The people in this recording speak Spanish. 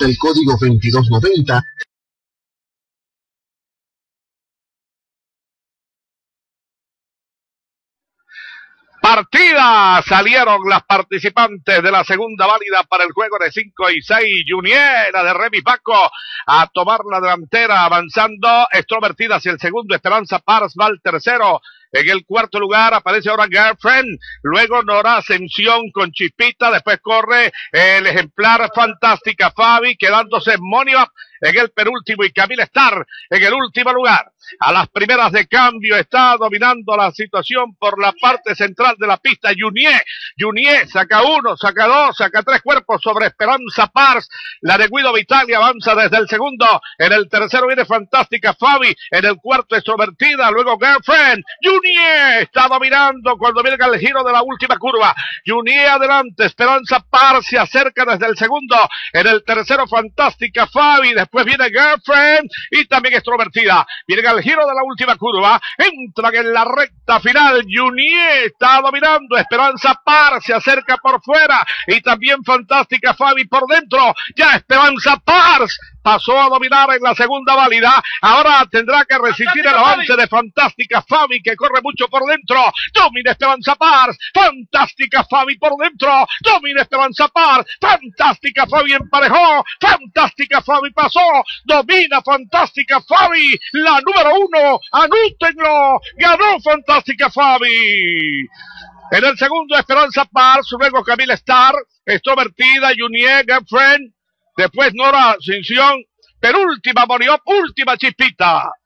el código 2290. Partida, salieron las participantes de la segunda válida para el juego de 5 y 6. Juniera de Remy Paco a tomar la delantera, avanzando, extrovertida hacia el segundo. Esperanza Pars va al tercero. En el cuarto lugar aparece ahora Girlfriend, luego Nora Ascensión con Chispita, después corre el ejemplar Fantástica Fabi, quedándose Money Up en el penúltimo y Camila Star en el último lugar. A las primeras de cambio está dominando la situación por la parte central de la pista Junier saca uno, saca dos, saca tres cuerpos sobre Esperanza Pars. La de Guido Vitali avanza desde el segundo, en el tercero viene Fantástica Fabi, en el cuarto extrovertida, luego Girlfriend. Junier está dominando cuando viene el giro de la última curva. Junier adelante, Esperanza Pars se acerca desde el segundo, en el tercero Fantástica Fabi, después viene Girlfriend y también extrovertida. Viene al giro de la última curva, entran en la recta final. Junier está dominando, Esperanza Pars se acerca por fuera y también Fantástica Fabi por dentro. Ya Esperanza Pars pasó a dominar en la segunda válida, ahora tendrá que resistir el avance de Fantástica Fabi, que corre mucho por dentro. Domina Esperanza Pars, Fantástica Fabi por dentro, domina Esperanza Pars, Fantástica Fabi emparejó, Fantástica Fabi pasó, domina Fantástica Fabi, la número 1, anútenlo, ganó Fantástica Fabi. En el segundo Esperanza Pars, luego Camila Star, extrovertida, Junier, Girlfriend, después Nora Ascensión, penúltima Money Up, última Chispita.